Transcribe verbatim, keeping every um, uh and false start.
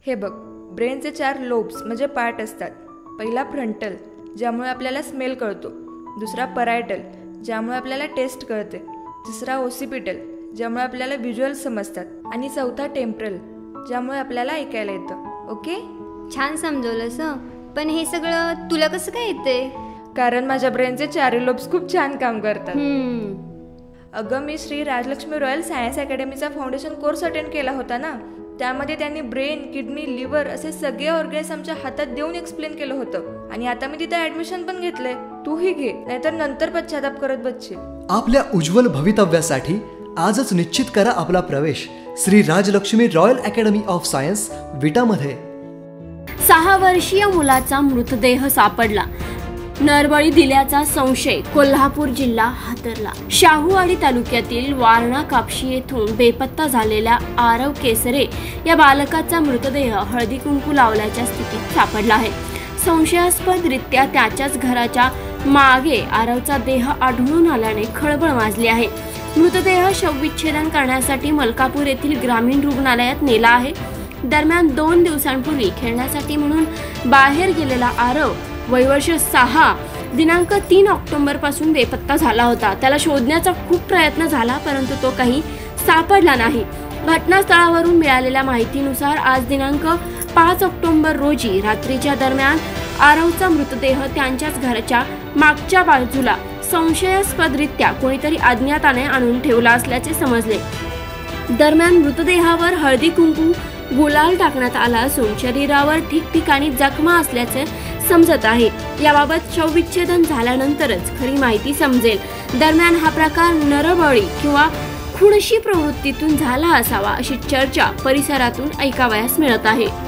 हे बघ, ब्रेनचे चार लोब्स म्हणजे पार्ट असतात. पहिला फ्रंटल, ज्यामुळे आपल्याला स्मेल कळतो. दुसरा परायटल, ज्यामुळे आपल्याला टेस्ट कळते. तिसरा ओसिपिटल, ज्यामुळे आपल्याला व्हिज्युअल समजतात. आणि चौथा टेम्परल, ज्यामुळे आपल्याला ऐकायला येतं. ओके, छान समजवलंस. पण हे सगळं तुला कसं काय येते? कारण माझ्या ब्रेनचे चारही लोब्स खूप छान काम करतात. हम्म अगं, मी श्री राजलक्ष्मी रॉयल सायन्स अकॅडमीचा फाउंडेशन कोर्स अटेंड केला होता ना. त्यामध्ये त्यांनी ब्रेन, किडनी, लिव्हर असे सगळे ऑर्गन्स आमच्या हातात देऊन एक्सप्लेन केलं होतं. आणि आता मी तिथे ऍडमिशन पण घेतलंय. तूही घे, नाहीतर नंतर पश्चाताप करत बसशील. आपल्या उज्ज्वल भवितव्यासाठी आजच निश्चित करा आपला प्रवेश Shri Rajalakshmi royal academy of science विटामध्ये. सहा वर्षीय मुलाचा मृतदेह सापडला. नरबळी दिल्याचा संशय. कोल्हापूर जिल्हा हादरला. शाहूवाडी तालुक्यातील वारणा कापशी येथून बेपत्ता झालेल्या आरव केसरे या बालकाचा मृतदेह हळदी कुंकू लावल्याच्या स्थितीत सापडला आहे. संशयास्पदरित्या त्याच्याच घराच्या मागे आरवचा देह आढळून आल्याने खळबळ माजली आहे. मृतदेह शवविच्छेदन करण्यासाठी मलकापूर येथील ग्रामीण रुग्णालयात नेला आहे. दरम्यान दोन दिवसांपूर्वी खेळण्यासाठी म्हणून बाहेर गेलेला आरव वयवर्ष सहा दिनांक तीन ऑक्टोबर पासून बेपत्ता झाला होता. त्याला शोधण्याचा खूप प्रयत्न झाला, परंतु तो काही सापडला नाही. घटनास्थळावरून मिळालेल्या माहितीनुसार आज दिनांक पाच ऑक्टोबर रोजी रात्रीच्या दरम्यान आरवचा मृतदेह त्यांच्याच घराच्या मागच्या बाजूला संशयास्पदरित्या कोणीतरी अज्ञाताने आणून ठेवला असल्याचे समजले. दरम्यान मृतदेहावर हळदी कुंकू गुलाल टाकण्यात आला असून शरीरावर ठिकठिकाणी जखमा असल्याचे समजत आहे. याबाबत शवविच्छेदन झाल्यानंतरच खरी माहिती समजेल. दरम्यान हा प्रकार नरबळी किंवा खुणशी प्रवृत्तीतून झाला असावा अशी चर्चा परिसरातून ऐकावयास मिळत आहे.